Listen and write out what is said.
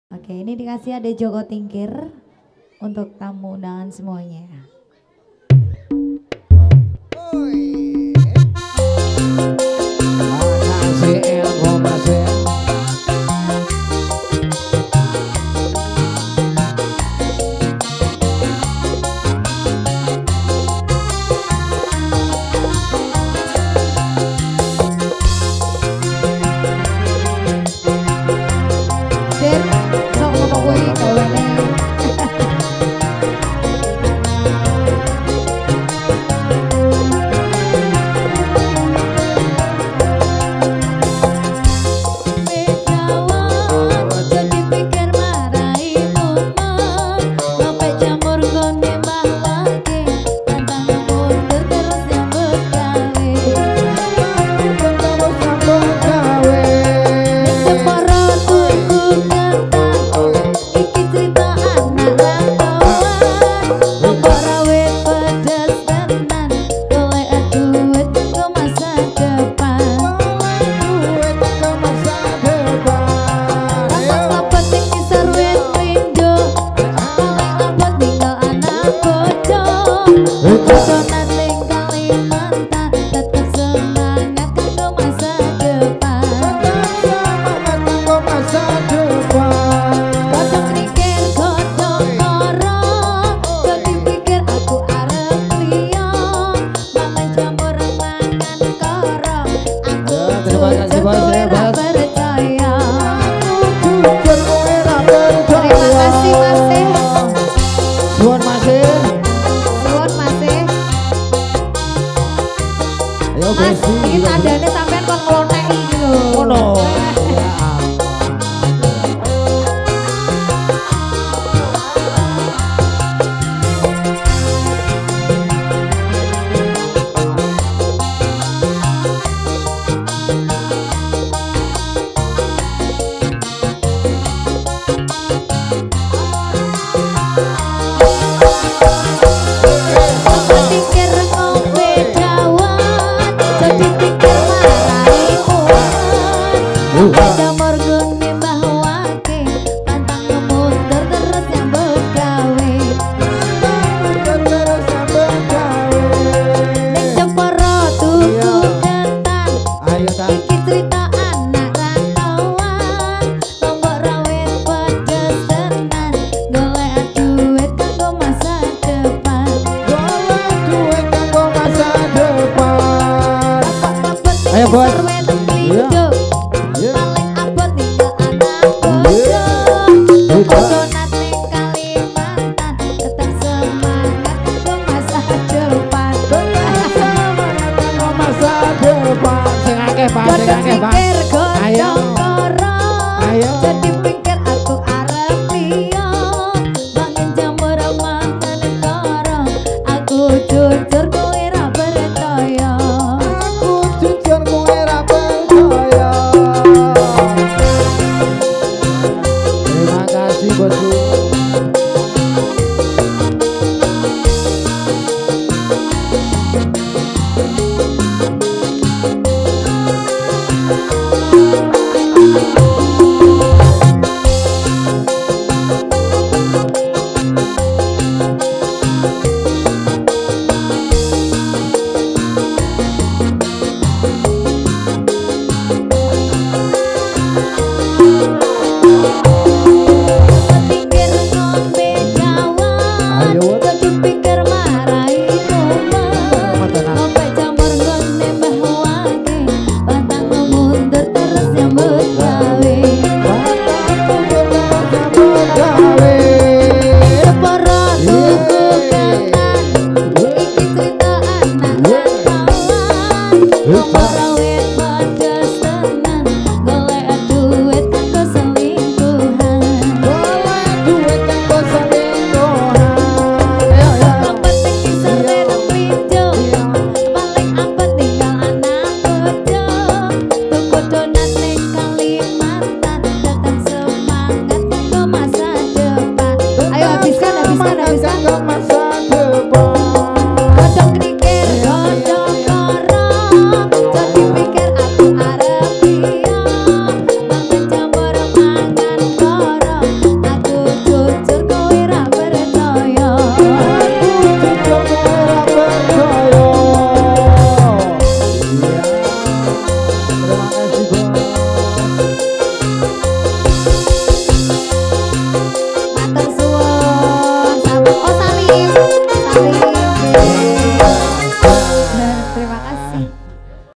Oke, ini dikasih ada Joko Tingkir untuk tamu undangan semuanya. Ini tandanya sampean kon ngeloneki iki lho. Ngono. Bos. Iya. Paling abot tinggal anak bodoh. Donat ning Kalimantan tetap semangat untuk masa depan. Masa depan sing akeh Pak, sing akeh Pak. Ayo. Ayo. Jadi pikir aku arep liya. Bangun jamur mangan karo. Aku jujur kowe ra percaya. Terima kasih bosku.